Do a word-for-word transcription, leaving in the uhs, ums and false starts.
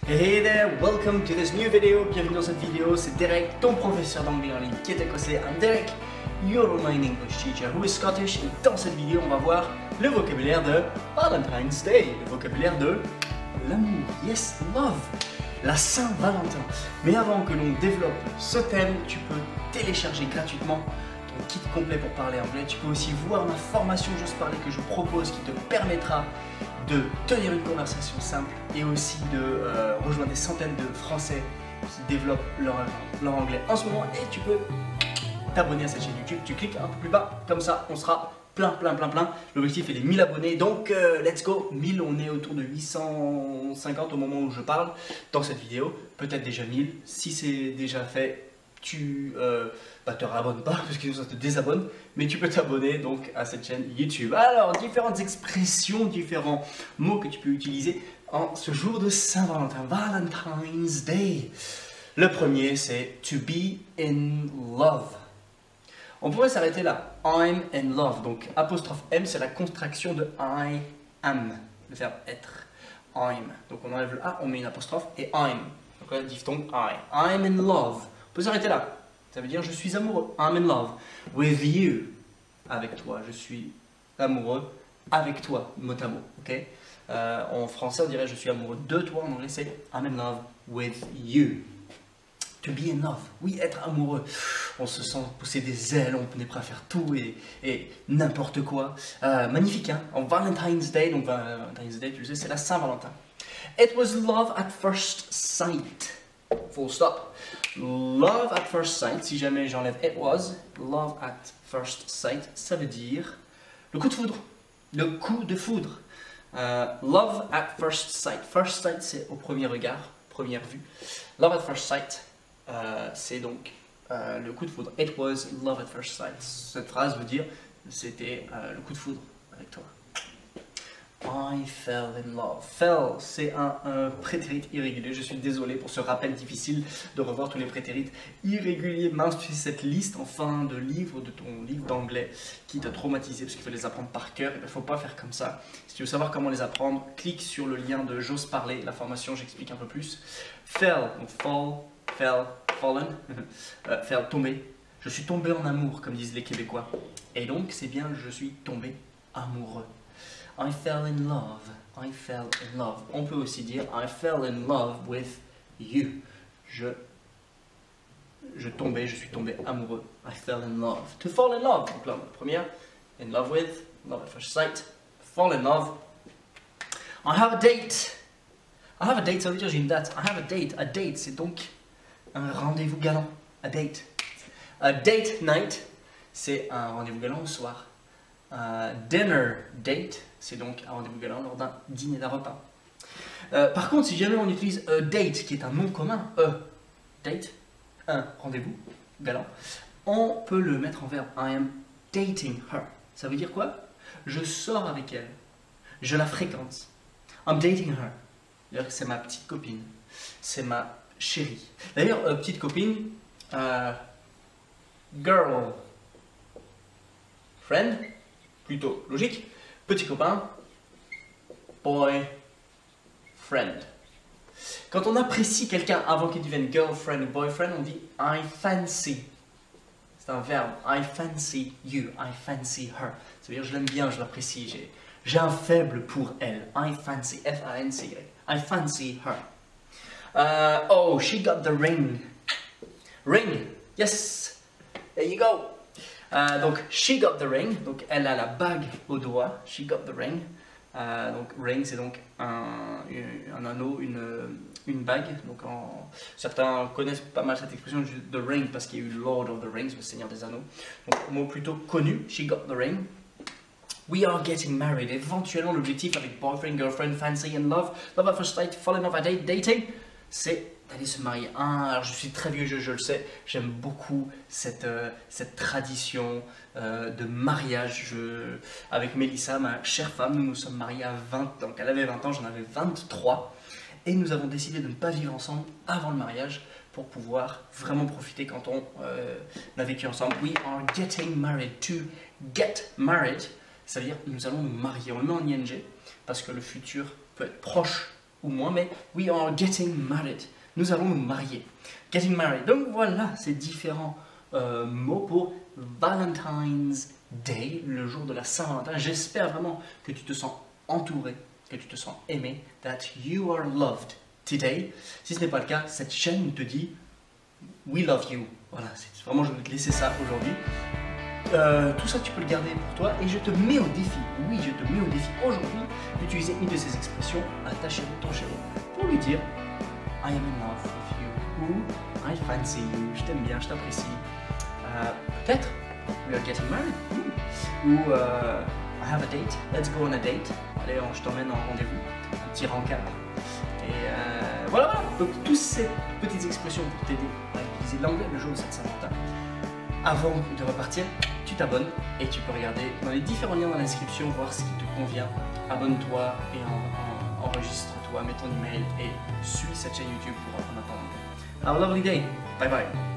Hey there, welcome to this new video. Bienvenue dans cette vidéo, c'est Derek, ton professeur d'anglais en ligne qui est écossais. I'm Derek, your online English teacher who is Scottish. Et dans cette vidéo, on va voir le vocabulaire de Valentine's Day, le vocabulaire de l'amour, yes, love, la Saint-Valentin. Mais avant que l'on développe ce thème, tu peux télécharger gratuitement ton kit complet pour parler anglais. Tu peux aussi voir ma formation J'ose parler que je propose qui te permettra de tenir une conversation simple et aussi de euh, rejoindre des centaines de Français qui développent leur, leur anglais en ce moment. Et tu peux t'abonner à cette chaîne YouTube, tu cliques un peu plus bas, comme ça on sera plein plein plein plein. L'objectif est des mille abonnés, donc euh, let's go. Mille, on est autour de huit cent cinquante au moment où je parle dans cette vidéo, peut-être déjà mille. Si c'est déjà fait, tu euh, bah, te réabonnes pas parce que ça te désabonne, mais tu peux t'abonner donc à cette chaîne YouTube. Alors, différentes expressions, différents mots que tu peux utiliser en ce jour de Saint-Valentin, Valentine's Day. Le premier, c'est to be in love. On pourrait s'arrêter là, I'm in love. Donc apostrophe M, c'est la contraction de I am, le verbe être. I'm. Donc on enlève le A, on met une apostrophe et I'm. Donc là, diphtongue I. I'm in love. On peut s'arrêter là. Ça veut dire je suis amoureux. I'm in love with you. Avec toi. Je suis amoureux avec toi, mot à mot. Okay? Euh, en français, on dirait je suis amoureux de toi. En anglais, c'est I'm in love with you. To be in love. Oui, être amoureux. On se sent pousser des ailes, on est prêt à faire tout et, et n'importe quoi. Euh, magnifique, hein? En Valentine's Day, donc Valentine's Day, tu le sais, c'est la Saint-Valentin. It was love at first sight. Full stop. Love at first sight, si jamais j'enlève it was, love at first sight, ça veut dire le coup de foudre. Le coup de foudre. Euh, love at first sight. First sight, c'est au premier regard, première vue. Love at first sight, euh, c'est donc euh, le coup de foudre. It was love at first sight. Cette phrase veut dire c'était euh, le coup de foudre avec toi. I fell in love. Fell, c'est un, un prétérit irrégulier. Je suis désolé pour ce rappel difficile de revoir tous les prétérites irréguliers. Mince, tu sais, cette liste en fin de livre, de ton livre d'anglais qui t'a traumatisé parce qu'il faut les apprendre par cœur. Il ne faut pas faire comme ça. Si tu veux savoir comment les apprendre, clique sur le lien de J'ose parler, la formation, j'explique un peu plus. Fell, donc fall, fell, fallen, euh, fell, tomber. Je suis tombé en amour, comme disent les Québécois. Et donc, c'est bien, je suis tombé amoureux. I fell in love. I fell in love. On peut aussi dire I fell in love with you. Je, je tombais, je suis tombé amoureux. I fell in love. To fall in love. Donc là, première, in love with, love at first sight. Fall in love. I have a date. I have a date, ça veut dire j'ai une date. I have a date. A date, c'est donc un rendez-vous galant. A date. A date night, c'est un rendez-vous galant au soir. Uh, dinner date, c'est donc un rendez-vous galant lors d'un dîner, d'un repas. Euh, par contre, si jamais on utilise a date, qui est un nom commun, a date, un rendez-vous galant, on peut le mettre en verbe. I am dating her. Ça veut dire quoi? Je sors avec elle. Je la fréquente. I'm dating her. C'est ma petite copine. C'est ma chérie. D'ailleurs, euh, petite copine, euh, girl, friend, plutôt logique. Petit copain, boy, friend. Quand on apprécie quelqu'un avant qu'il devienne girlfriend ou boyfriend, on dit I fancy. C'est un verbe. I fancy you. I fancy her. Ça veut dire je l'aime bien, je l'apprécie. J'ai, j'ai un faible pour elle. I fancy. F A N C Y. I fancy her. Uh, oh, she got the ring. Ring. Yes. There you go. Euh, donc, she got the ring, donc elle a la bague au doigt, she got the ring. Euh, donc, ring, c'est donc un, un anneau, une, une bague. Donc, en, certains connaissent pas mal cette expression, the ring, parce qu'il y a eu Lord of the Rings, le Seigneur des Anneaux. Donc, mot plutôt connu, she got the ring. We are getting married. Éventuellement, l'objectif avec boyfriend, girlfriend, fancy and love, love at first sight, fall in love at date, dating, c'est d'aller se marier. Ah, alors je suis très vieux, je, je le sais, j'aime beaucoup cette, euh, cette tradition euh, de mariage. Je, avec Mélissa, ma chère femme, nous nous sommes mariés à vingt ans. Donc elle avait vingt ans, j'en avais vingt-trois. Et nous avons décidé de ne pas vivre ensemble avant le mariage pour pouvoir vraiment profiter quand on euh, a vécu ensemble. We are getting married. To get married, ça veut dire nous allons nous marier. On le met en ing parce que le futur peut être proche ou moins, mais we are getting married. Nous allons nous marier. Getting married. Donc voilà ces différents euh, mots pour Valentine's Day, le jour de la Saint-Valentin. J'espère vraiment que tu te sens entouré, que tu te sens aimé, that you are loved today. Si ce n'est pas le cas, cette chaîne te dit we love you. Voilà, c'est vraiment, je vais te laisser ça aujourd'hui. Euh, tout ça, tu peux le garder pour toi et je te mets au défi, oui, je te mets au défi aujourd'hui d'utiliser une de ces expressions à ta chérie, ton chéri, pour lui dire I am in love with you ou I fancy you, je t'aime bien, je t'apprécie. Euh, Peut-être we are getting married ou euh, I have a date, let's go on a date. Allez, je t'emmène en rendez-vous, un petit rencard. Et euh, voilà, voilà, donc toutes ces petites expressions pour t'aider à utiliser l'anglais le jour de cette Saint-Valentin. Avant de repartir, tu t'abonnes et tu peux regarder dans les différents liens dans la description, voir ce qui te convient. Abonne-toi et en, en, enregistre-toi, mets ton email et suis cette chaîne YouTube pour en attendre. Have a lovely day. Bye bye.